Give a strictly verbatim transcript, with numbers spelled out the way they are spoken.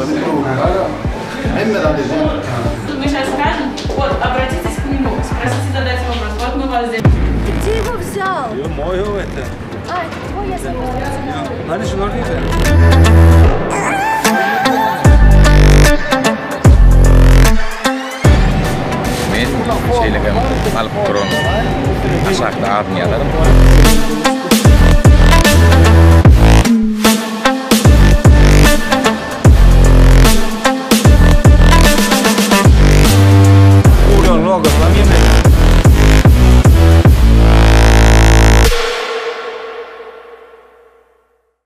Мы сейчас скажем, вот, обратитесь к нему, спросите, задать вопрос. Вот мы вас здесь. Ты где его взял? Мой это. А, это твой, я забыла. Hani şunlar değil mi? Men şeylarga malib ko'raman. Ashaqda armiyadadim.